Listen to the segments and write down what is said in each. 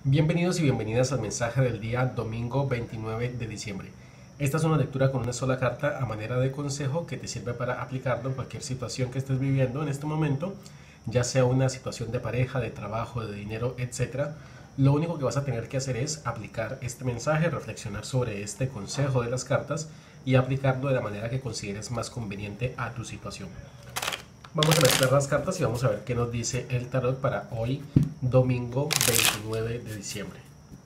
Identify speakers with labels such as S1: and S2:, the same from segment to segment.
S1: Bienvenidos y bienvenidas al mensaje del día domingo 29 de diciembre. Esta es una lectura con una sola carta a manera de consejo que te sirve para aplicarlo en cualquier situación que estés viviendo en este momento, ya sea una situación de pareja, de trabajo, de dinero, etc. Lo único que vas a tener que hacer es aplicar este mensaje, reflexionar sobre este consejo de las cartas y aplicarlo de la manera que consideres más conveniente a tu situación. Vamos a mezclar las cartas y vamos a ver qué nos dice el tarot para hoy, domingo 29 de diciembre.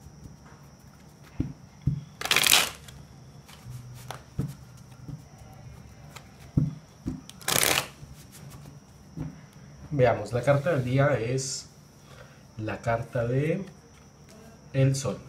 S1: Veamos, la carta del día es la carta de el Sol.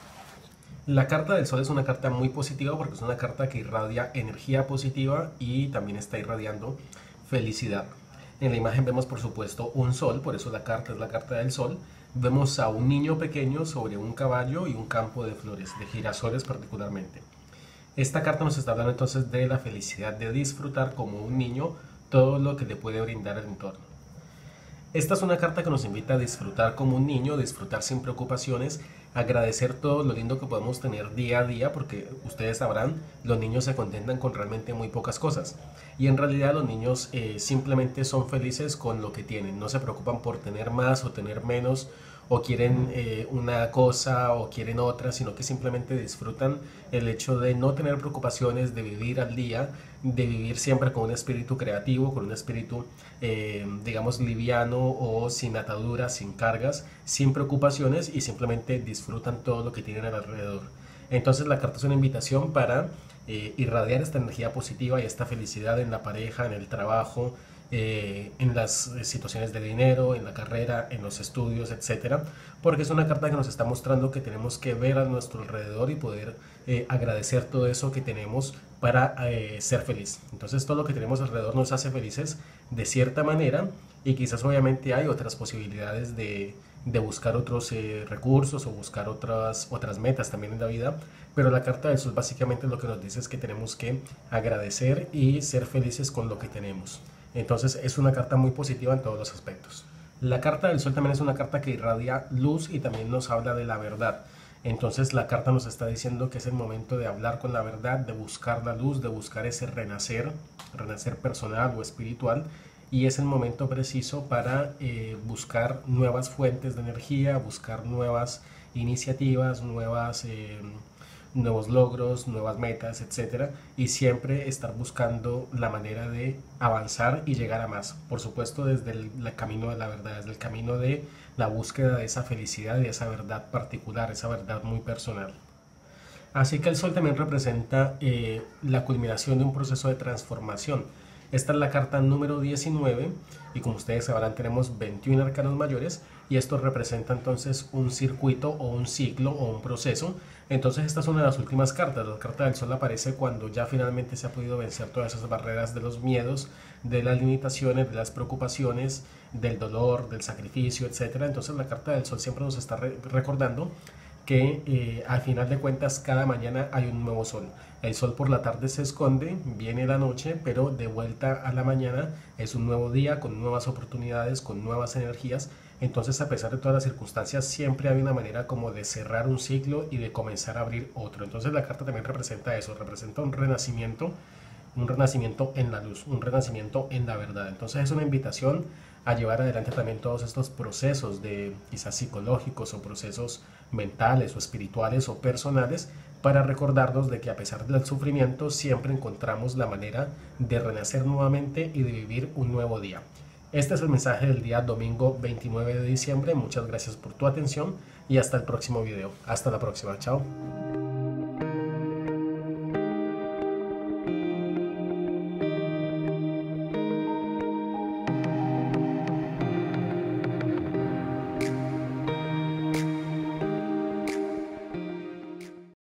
S1: La carta del Sol es una carta muy positiva porque es una carta que irradia energía positiva y también está irradiando felicidad. En la imagen vemos por supuesto un sol, por eso la carta es la carta del sol. Vemos a un niño pequeño sobre un caballo y un campo de flores, de girasoles particularmente. Esta carta nos está hablando entonces de la felicidad de disfrutar como un niño todo lo que le puede brindar el entorno. Esta es una carta que nos invita a disfrutar como un niño, disfrutar sin preocupaciones, agradecer todo lo lindo que podemos tener día a día, porque ustedes sabrán, los niños se contentan con realmente muy pocas cosas. Y en realidad los niños simplemente son felices con lo que tienen, no se preocupan por tener más o tener menos, o quieren una cosa o quieren otra, sino que simplemente disfrutan el hecho de no tener preocupaciones, de vivir al día, de vivir siempre con un espíritu creativo, con un espíritu digamos liviano o sin ataduras, sin cargas, sin preocupaciones, y simplemente disfrutan todo lo que tienen alrededor. Entonces la carta es una invitación para irradiar esta energía positiva y esta felicidad en la pareja, en el trabajo, en las situaciones de dinero, en la carrera, en los estudios, etcétera, porque es una carta que nos está mostrando que tenemos que ver a nuestro alrededor y poder agradecer todo eso que tenemos para ser feliz. Entonces todo lo que tenemos alrededor nos hace felices de cierta manera, y quizás obviamente hay otras posibilidades de buscar otros recursos o buscar otras metas también en la vida, pero la carta del sol básicamente lo que nos dice es que tenemos que agradecer y ser felices con lo que tenemos. Entonces es una carta muy positiva en todos los aspectos. La carta del sol también es una carta que irradia luz y también nos habla de la verdad. Entonces la carta nos está diciendo que es el momento de hablar con la verdad, de buscar la luz, de buscar ese renacer personal o espiritual, y es el momento preciso para buscar nuevas fuentes de energía, buscar nuevas iniciativas, nuevos logros, nuevas metas, etcétera, y siempre estar buscando la manera de avanzar y llegar a más. Por supuesto, desde el camino de la verdad, desde el camino de la búsqueda de esa felicidad y de esa verdad particular, esa verdad muy personal. Así que el sol también representa la culminación de un proceso de transformación. Esta es la carta número 19 y como ustedes sabrán tenemos 21 arcanos mayores, y esto representa entonces un circuito o un ciclo o un proceso. Entonces esta es una de las últimas cartas. La carta del sol aparece cuando ya finalmente se ha podido vencer todas esas barreras de los miedos, de las limitaciones, de las preocupaciones, del dolor, del sacrificio, etcétera. Entonces la carta del sol siempre nos está recordando que al final de cuentas cada mañana hay un nuevo sol. El sol por la tarde se esconde, viene la noche, pero de vuelta a la mañana es un nuevo día con nuevas oportunidades, con nuevas energías. Entonces, a pesar de todas las circunstancias, siempre hay una manera como de cerrar un ciclo y de comenzar a abrir otro. Entonces la carta también representa eso, representa un renacimiento en la luz, un renacimiento en la verdad. Entonces es una invitación a llevar adelante también todos estos procesos de quizás psicológicos o procesos mentales o espirituales o personales, para recordarnos de que a pesar del sufrimiento siempre encontramos la manera de renacer nuevamente y de vivir un nuevo día. Este es el mensaje del día domingo 29 de diciembre. Muchas gracias por tu atención y hasta el próximo video. Hasta la próxima. Chao.